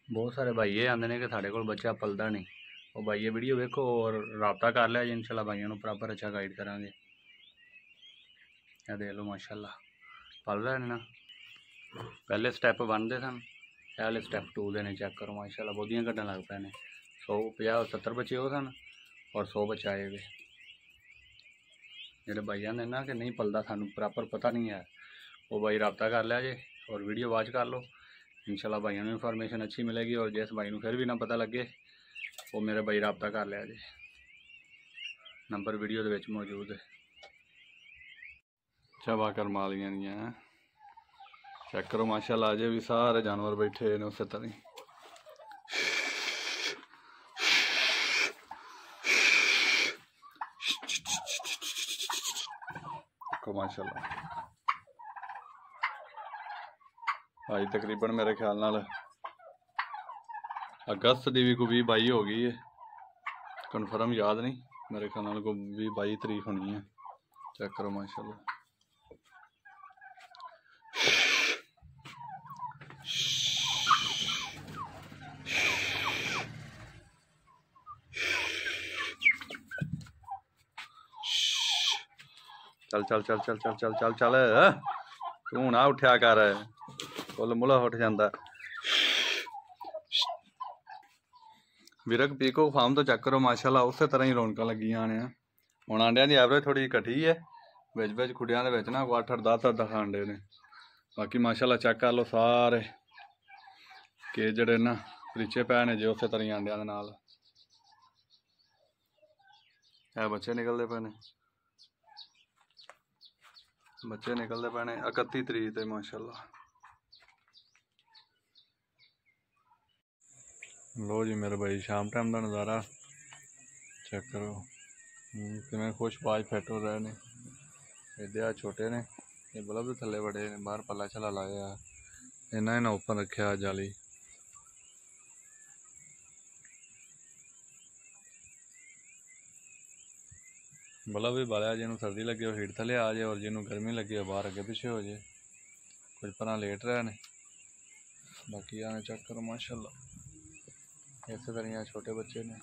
बहुत सारे भाईए आते हैं कि साढ़े को बच्चा पलता नहीं, वो भाईए वीडियो वेखो और रबता कर लिया जी, इंशाल्लाह भाइयों को प्रॉपर अच्छा गाइड करांगे। देख लो माशाल्लाह पल रहे हैं ना, पहले स्टैप 1 दे सन, वाले स्टैप 2 दे ने। चेक करो माशाल्लाह बोदियां कट्टन लग पे ने। 150-70 बच्चे वो सन और 100 बच्चे आए हुए। जो भाई आते ना कि नहीं पलता, सानू प्रॉपर पता नहीं है, वो भाई रबता कर लिया जे और वीडियो वॉच कर लो। इंशाल्लाह भाइयों को इन्फॉर्मेशन अच्छी मिलेगी। और जिस भाई को फिर भी ना पता लगे वो मेरे भाई रबता कर लिया जे, नंबर वीडियो के विच मौजूद है। चवा करमालियां हैं, चेक करो माशाल्लाह अजे भी सारे जानवर बैठे ने उस तरह। माशाल्लाह आज तकरीबन मेरे ख्याल नाल अगस्त की भी कोई 20-22 हो गई है, कन्फर्म याद नहीं, मेरे ख्याल नाल कोई 20-22 तारीख होनी है। चेक करो माशाल्लाह। चल चल चल चल चल चल चल चल तू ना उठा कर, फुल मुला उठ जाता। विरक पीको फार्म तो चेक करो माशाल्लाह उस तरह ही रौनक लगी ने। हुण आंडिया की एवरेज थोड़ी घटी है, बिच खुडिया के ना 8-10 अंडे ने। बाकी माशाल्लाह चेक कर लो सारे के जड़े ना परीचे पै ने जे उस तरह ही अंडिया के नाल बच्चे निकलते पे ने, बच्चे निकलते पे ने 31 तरीक ते माशाल्लाह। लो जी मेरे भाई शाम टाइम का नज़ारा चेक करो किमें खुश बाज फिट हो रहे ने। इधर छोटे ने ये बल्ब थले बड़े ने, बाहर पला छला लाया इन्हें ओपन रखा जाली। बल्ब भी बालिया जिन्होंने सर्दी लगे हीट थले आ जाए और जिन्होंने गर्मी लगे बाहर अगे पिछे हो जाए। कुछ पर लेट रहे ने, बाकी आने चेक करो माशाल्लाह इस तरह छोटे बच्चे ने।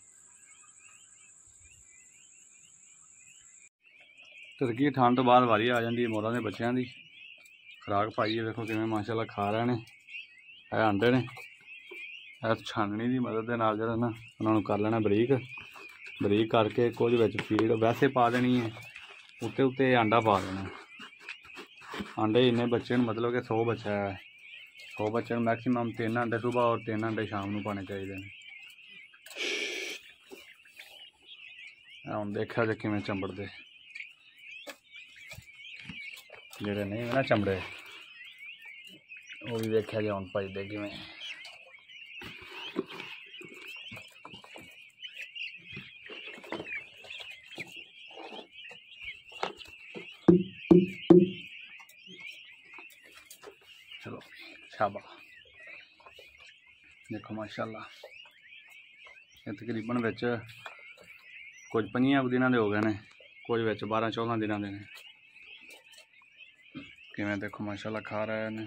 तरकी ठंड तो बाद वारी आ जाती है मोरा के बच्चों की। खुराक पाई है देखो किमें माशाल्लाह खा रहे हैं। यह आंडे ने इस छाननी की मदद के नाल जरा ना उन्होंने कर लेना बरीक बरीक करके कुछ विच फीड वैसे पा देनी है, उत्ते उत्ते आंडा पा देना। आंडे इन्ने बच्चे मतलब कि 100 बच्चा है, 100 बच्चे मैक्सीमम 3 अंडे सुबह और 3 अंडे शाम को पाने चाहिए। हम देखा जो किमें चंबड़ते जेडे नहीं ना चमड़े वो भी देखा जो हम भजते किमें। चलो शाबा देखो माशाल्लाह ये तकरीबन विच कुछ 25 दिनों के हो गए ने, कुछ विच 12-14 दिनों के ने। किमें देखो माशाल्लाह खा रहे हैं।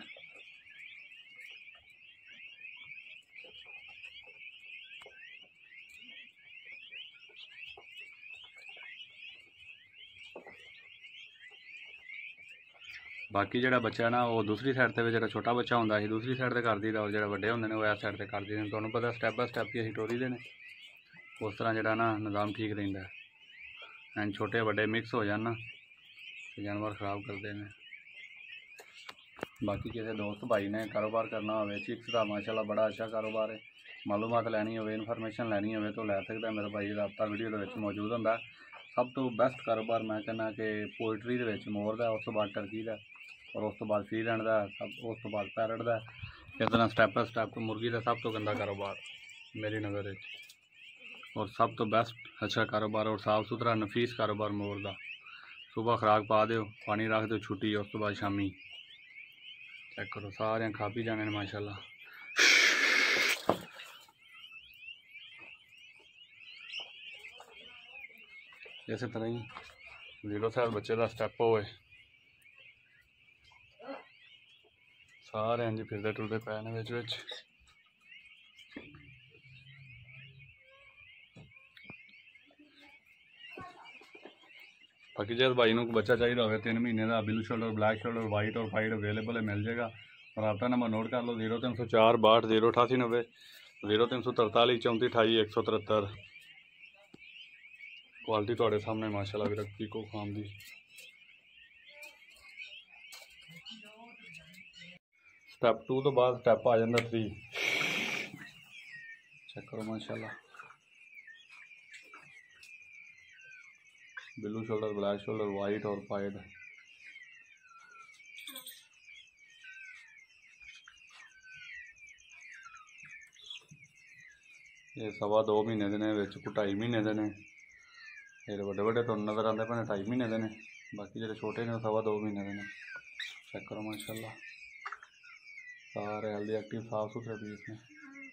बाकी जो बच्चा ना वो दूसरी साइड पर जो छोटा बच्चा होंगे अं दूसरी साइड पर कर दी और जो बड़े होंगे वो इस साइड पर कर दी। तुहानूं पता स्टैप बाय स्टैप ही असीं टोरी दे ने, उस तरह जो ना निज़ाम ठीक रहिंदा है। एंड छोटे बड़े मिक्स हो जान ना तो जानवर खराब करते हैं। बाकी किसी दोस्त भाई ने कारोबार करना हो चिक्स का माशाल्लाह बड़ा अच्छा कारोबार है, मालूमात लैनी हो इन्फॉर्मेशन लैनी हो तो लै सकता मेरा भाई रबता वीडियो के मौजूद होंगे। सब तो बेस्ट कारोबार मैं कहना कि पोल्ट्री के मोर का, उस तो बाद टर्की का और उस तो बाद फ्रीलैंड का, सब उस तो बाद पैरट का। इस तरह स्टैप बाय स्टैप मुर्गी का सब तो गंदा कारोबार मेरी नज़र है और सब तो बेस्ट अच्छा कारोबार और साफ सुथरा नफीस कारोबार मोर का। सुबह खुराक पा दो, पानी रख दो, छुट्टी उस तो बाद शामी। चेक करो सारे खा पी जाने माशाल्लाह। इस तरह ही जीरो साल बच्चे का स्टैप होए सारे इंज फिरते टुरते पे ने विच। बाकी जो भाई को बच्चा चाहिए हो 3 महीने का blue shoulder black shoulder white और वाइट अवेलेबल है, मिल जाएगा। और आपका नंबर नोट कर लो 0304 62 088 90 0343 34 28 173। क्वालिटी थोड़े सामने माशाल्लाह भी रखी को खाम दी। स्टैप 2 तो बाद स्टैप आ जाता 3। चेक करो माशाल्लाह, blue shoulder black shoulder white और पाइड। ये 2.25 महीने के ने, 2.5 महीने के ने। ये बड़े बड़े तो नज़र आते पे 2.5 महीने के ने, बाकी जो छोटे ने 2.25 महीने के ने। चेक करो माशाल्लाह, सारे हेल्दी एक्टिव साफ सुथरे पीस ने।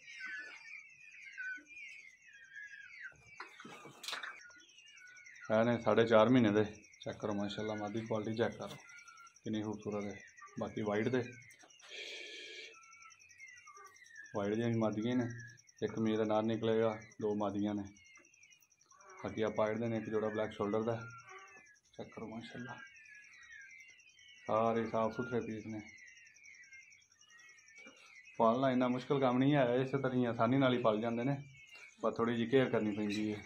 है 4.5 महीने के। चेक करो माशाल्लाह, मादी क्वालिटी चेक करो कितनी खूबसूरत है। बाकी वाइट दे वाइट दी मादियाँ ने, एक मीर नार निकलेगा, 2 मादियाँ ने। बाकी आप पाइड देने, एक जोड़ा ब्लैक शोल्डर का। चेक करो माशाल्लाह, सारे साफ सुथरे पीस ने। पालना इन्ना मुश्किल काम नहीं है, इस तरह आसानी नाल ही पल जाते हैं, पर थोड़ी जी केयर करनी पैंदी है।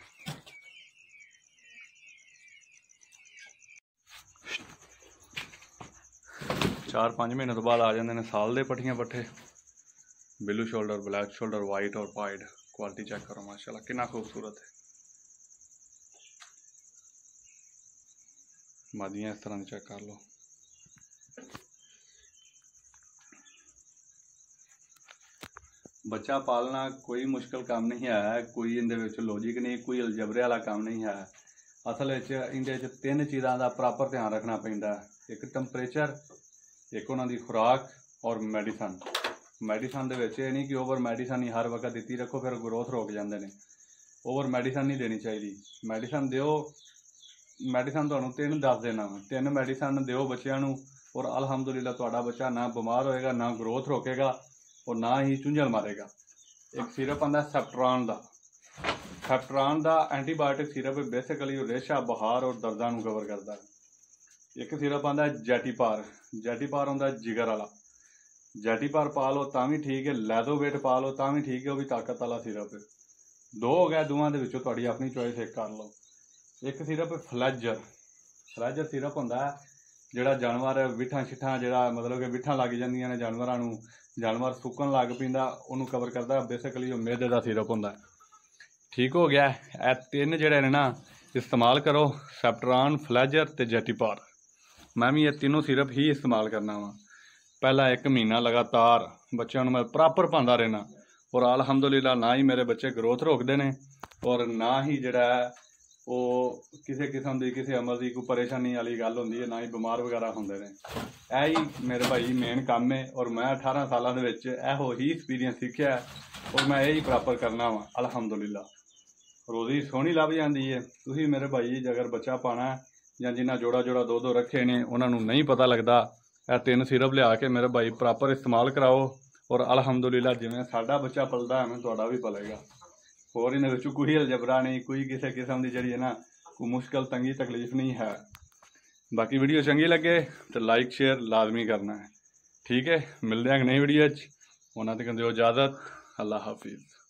4-5 महीने तो बाद आ जाते हैं साल के पट्ठियां पट्ठे। Blue shoulder black shoulder white और पाइड। क्वालिटी चेक करो माशाल्लाह कितना खूबसूरत है। मादियाँ इस तरह चेक कर लो। बच्चा पालना कोई मुश्किल काम नहीं है, कोई इहदे विच लॉजिक नहीं, कोई अलजबरे वाला काम नहीं है। असल इहदे 3 चीज़ों का प्रॉपर ध्यान रखना पैंदा है, एक टैंपरेचर, एक उन्हां दी खुराक और मेडिसन। मेडिसन दे विच नहीं कि ओवर मेडिसन ही हर वक्त दित्ती रखो, फिर ग्रोथ रुक जाते हैं। ओवर मेडिसन नहीं देनी चाहिए। मेडिसन दिओ, मेडिसन तुहानूं 3 दस देना, 3 मेडिसन दिओ बच्चों को, और अलहमदुलिल्लाह तुहाडा बच्चा ना बीमार होएगा, ना ग्रोथ रोकेगा और ना ही चुंझल मारेगा। एक सिरप आंदा सेफ्ट्रॉन का। सेफ्ट्रॉन का एंटीबायोटिक सिरप बेसिकली रेशा बुखार और दर्दां नूं कवर करता है। एक सिरप आंदा जैटीपार। जैटीपार होंदा जिगर वाला। जैटीपार पा लो तां भी ठीक है, लैदोवेट पा लो तां भी ठीक है, वो भी ताकत वाला सिरप है। 2 हो गए, दोवां दे विचों तुहाडी अपनी चॉइस एक कर लो। एक सिरप फ्लैजर। फ्लैजर सिरप होंदा जिहड़ा जानवर विठां शिठां, जिहड़ा मतलब कि विठां लग जांदियां ने जानवरां नूं, जानवर सुक्कन लग पैंदा, उहनूं कवर करदा। बेसिकली वो मैदे का सिरप होंदा। ठीक हो गया। ए 3 जिहड़े ने ना इस्तेमाल करो, सेफ्ट्रॉन फ्लैजर ते जैटीपार। मैं भी ये तीनों सिरप ही इस्तेमाल करना वा। पहला 1 महीना लगातार बच्चों को मैं प्रॉपर पांदा रहना, और अलहमदुलिल्लाह ना ही मेरे बच्चे ग्रोथ रोकते हैं और ना ही जिहड़ा वो किसी किस्म की किसी अमल की कोई परेशानी वाली गल होंदी है, ना ही बीमार वगैरह होंदे ने। यही मेरे भाई मेन काम है, और मैं 18 सालों के विच इहो ही एक्सपीरियंस सीखिया है, और मैं यही प्रॉपर करना वा। अलहमदुलिल्लाह रोज़ी सोहनी लभ जाती है। तुसीं मेरे भाई अगर बच्चा पाना या जिन्हें जोड़ा जोड़ा 2-2 रखे ने, उन्होंने नहीं पता लगता, यह 3 सिरप लिया के मेरे भाई प्रॉपर इस्तेमाल कराओ, और अलहमदुलिल्लाह जिवें साडा बच्चा पलदा है तुहाडा भी पलेगा। होर इन्हां विचों कोई अलजबरा नहीं, कोई किसी किस्म की जिहड़ी है ना कोई मुश्किल तंगी तकलीफ नहीं है। बाकी वीडियो चंगी लगे तो लाइक शेयर लाजमी करना है। ठीक है, मिलते हैं नई वीडियो। उन्हां तक दिओ इजाजत। अल्लाह हाफिज़।